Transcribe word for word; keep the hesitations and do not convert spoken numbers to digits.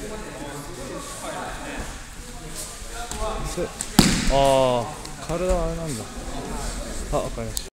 ああ、体はあれなんだ。あ、わかりました。